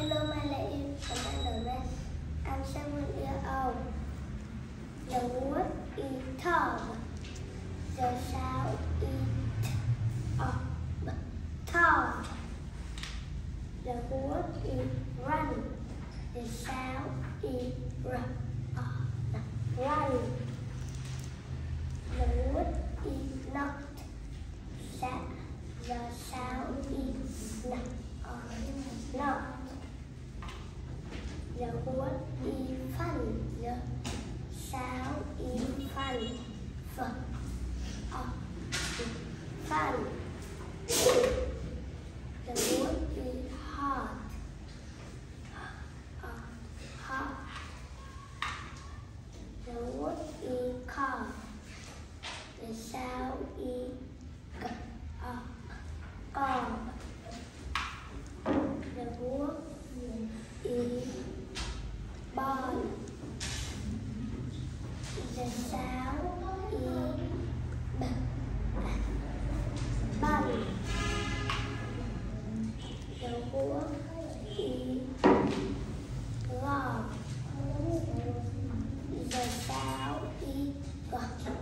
Hello, my name is Amanda. I'm 7 years old. The wood is tall. The sound is tall. The wood is run. The sound is run. The wood is not. The sound is not. The wood is fun. The sound is fun. Fun. The wood is hard. Hot. The wood is cold. The sound is cold. The wood is born. The sound is bun. The wood is long. The sound is gone.